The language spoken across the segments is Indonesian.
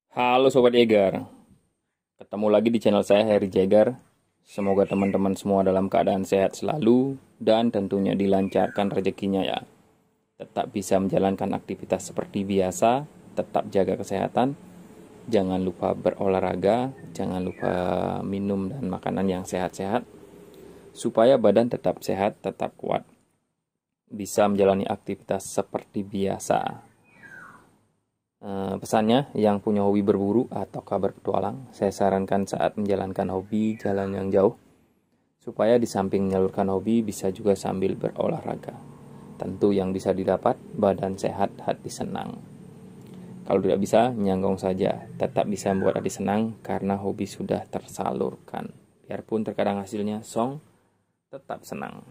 Halo Sobat Jager, ketemu lagi di channel saya Heri Jager. Semoga teman-teman semua dalam keadaan sehat selalu dan tentunya dilancarkan rezekinya ya. Tetap bisa menjalankan aktivitas seperti biasa, tetap jaga kesehatan, jangan lupa berolahraga, jangan lupa minum dan makanan yang sehat-sehat, supaya badan tetap sehat, tetap kuat, bisa menjalani aktivitas seperti biasa. Pesannya, yang punya hobi berburu atau berpetualang, saya sarankan saat menjalankan hobi jalan yang jauh, supaya di samping menyalurkan hobi bisa juga sambil berolahraga. Tentu yang bisa didapat, badan sehat, hati senang. Kalau tidak bisa, nyanggong saja, tetap bisa membuat hati senang karena hobi sudah tersalurkan. Biarpun terkadang hasilnya song, tetap senang.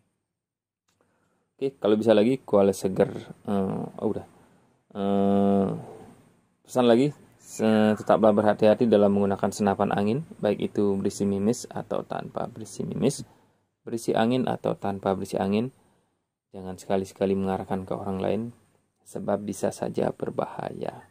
Oke, kalau bisa lagi kualitas seger, udah. Pesan lagi, tetaplah berhati-hati dalam menggunakan senapan angin, baik itu berisi mimis atau tanpa berisi mimis, berisi angin atau tanpa berisi angin. Jangan sekali-sekali mengarahkan ke orang lain, sebab bisa saja berbahaya.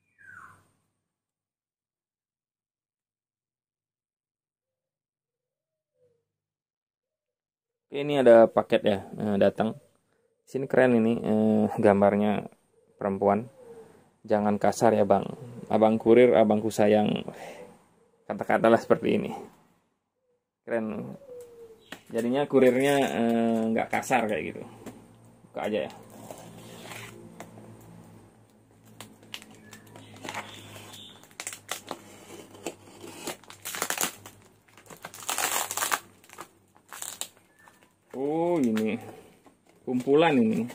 Oke, ini ada paket ya, datang. Sini keren ini, gambarnya perempuan. Jangan kasar ya bang, abang kurir, abangku sayang. Kata-katalah seperti ini. Keren. Jadinya kurirnya nggak kasar kayak gitu. Buka aja ya. Oh ini kumpulan ini.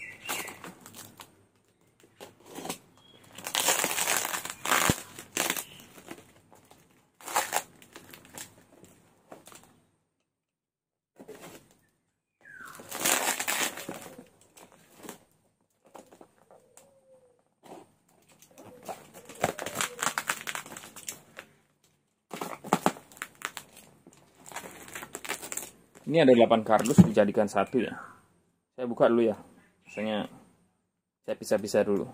Ini ada 8 kardus dijadikan satu ya. Saya buka dulu ya. Misalnya saya pisah-pisah dulu.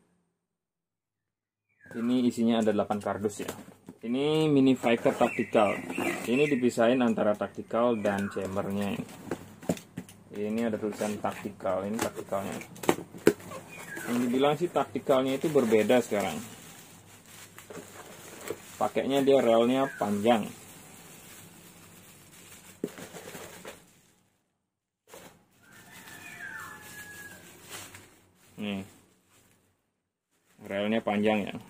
Ini isinya ada 8 kardus ya. Ini mini fighter tactical. Ini dipisahin antara tactical dan chambernya. Ini ada tulisan tactical. Ini tacticalnya. Yang dibilang sih tacticalnya itu berbeda sekarang. Pakainya dia relnya panjang. Nih, relnya panjang ya.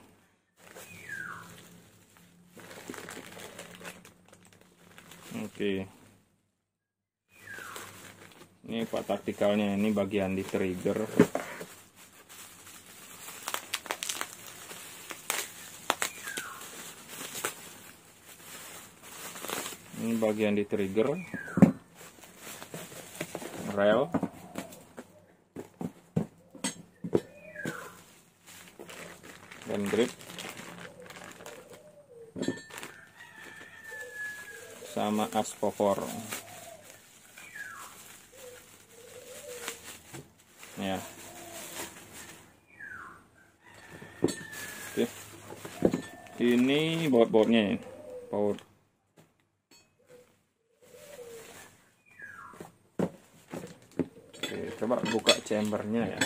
Oke. Ini pak taktikalnya, ini bagian di trigger. Ini bagian di trigger, rel. Dan grip sama aspopor ya. Oke, ini baut-bautnya, baut. Oke, coba buka chambernya ya.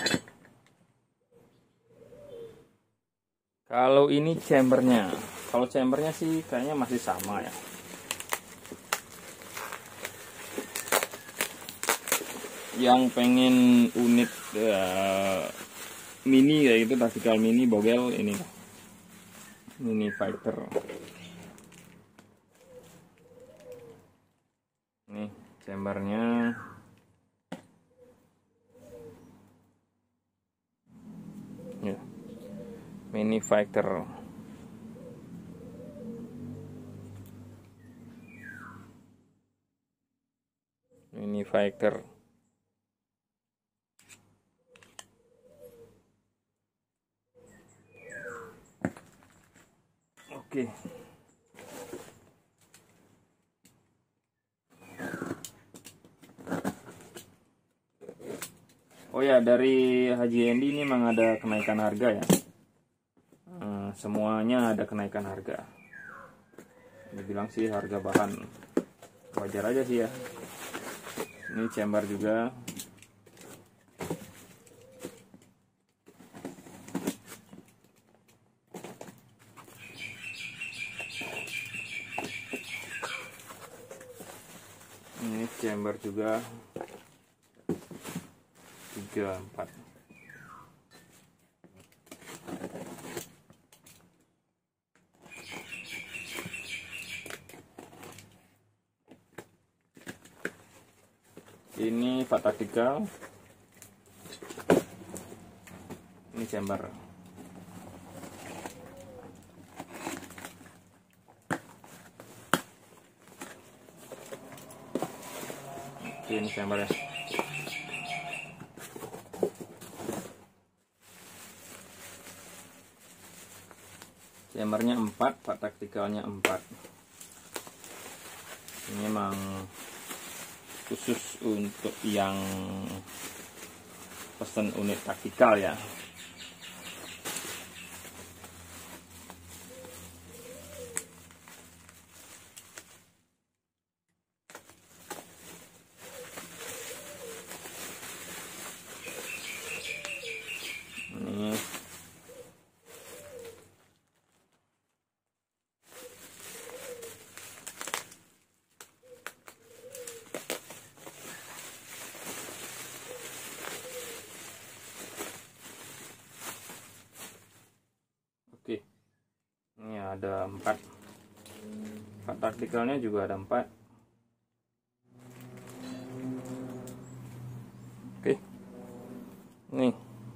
Kalau ini chambernya, kalau chambernya sih kayaknya masih sama ya. Yang pengen unit mini kayak gitu, tactical mini bogel ini, mini fighter. Nih chambernya. Ya. Mini fighter. Mini fighter. Oke. Oh ya, dari Haji Endi ini memang ada kenaikan harga ya. semuanya ada kenaikan harga. Dibilang sih harga bahan wajar aja sih ya. Ini chamber juga. Ini chamber juga 3, 4. Ini fat taktikal. Ini chamber. Ini chamber ya. Chambernya 4, fat taktikalnya 4. Ini memang khusus untuk yang pesen unit taktikal ya. Ini oke. Ini ada 4. Fat taktikalnya juga ada 4. Oke. Nih.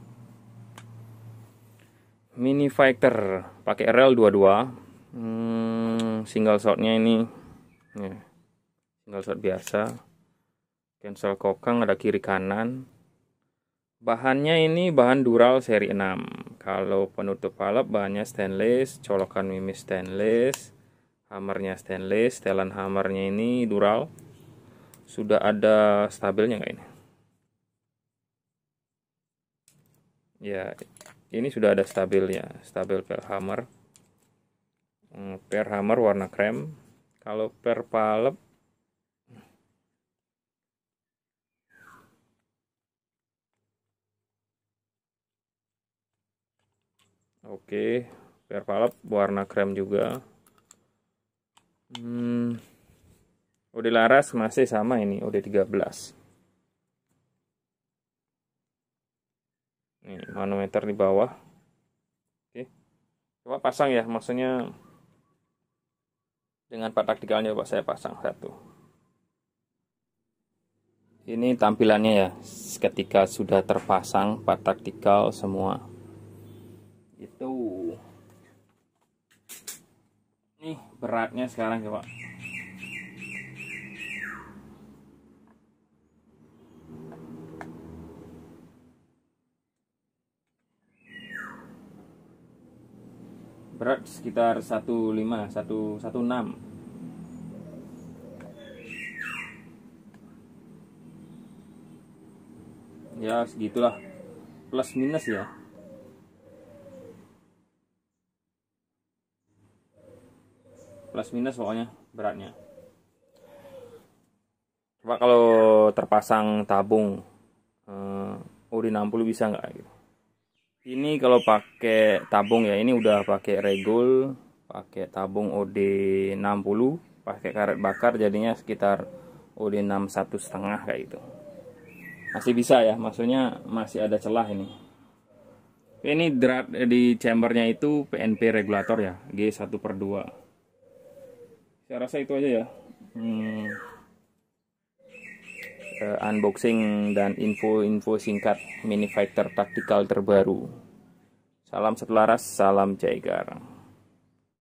Mini Fighter pakai RL22. Single shotnya ini ya, single shot biasa. Cancel kokang ada kiri kanan. Bahannya ini bahan Dural seri 6. Kalau penutup valve bahannya stainless, colokan mimis stainless, hammernya stainless, setelan hammernya ini Dural. Sudah ada stabilnya nggak ini? Ya, ini sudah ada stabilnya, stabil per hammer. Per hammer warna krem. Kalau per valve oke, per valve warna krem juga. OD laras masih sama ini, OD13. Ini manometer di bawah. Oke. Coba pasang ya, maksudnya dengan fat taktikalnya coba saya pasang satu. Ini tampilannya ya ketika sudah terpasang fat taktikal semua. Itu. Nih beratnya sekarang coba. Berat sekitar 15, 116. Ya segitulah, plus minus ya. Plus minus pokoknya beratnya. Coba kalau terpasang tabung OD60 bisa nggak gitu. Ini kalau pakai tabung ya, ini udah pakai regul, pakai tabung OD60, pakai karet bakar jadinya sekitar OD61,5 kayak gitu. Masih bisa ya, maksudnya masih ada celah ini. Ini drat di chambernya itu PNP regulator ya, G1/2. Saya rasa itu aja ya. Unboxing dan info-info singkat Mini Fighter taktikal terbaru. Salam satu laras, salam Jaeger.